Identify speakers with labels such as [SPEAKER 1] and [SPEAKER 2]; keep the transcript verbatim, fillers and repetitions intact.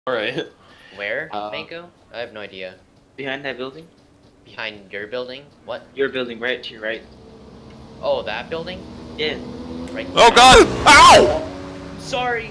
[SPEAKER 1] Alright.
[SPEAKER 2] Where,
[SPEAKER 1] Uh,
[SPEAKER 2] Mango? I have no idea.
[SPEAKER 3] Behind that building?
[SPEAKER 2] Behind your building? What?
[SPEAKER 3] Your building, right to your right.
[SPEAKER 2] Oh, that building?
[SPEAKER 3] Yeah.
[SPEAKER 2] Right.
[SPEAKER 4] Oh god! Ow!
[SPEAKER 2] Sorry.